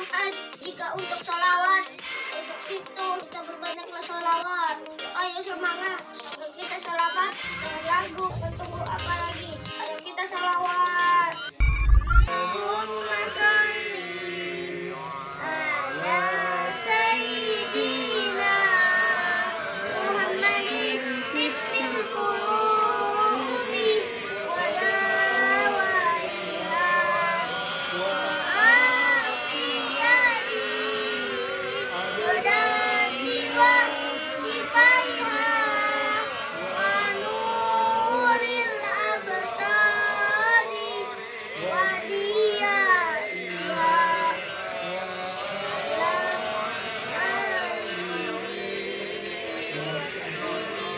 Jika untuk sholawat, untuk itu kita berbanyaklah sholawat. Ayo semangat, ayo kita sholawat dengan lagu. Tunggu apa lagi? Ayo kita sholawat. Allahumma sholli ala sayyidina Muhammadin tibbil qulubi wa dawaiha wa afiyati wa dati wa sifaiha wa nuril absari wa diyaiha ala alihi wa sahbihi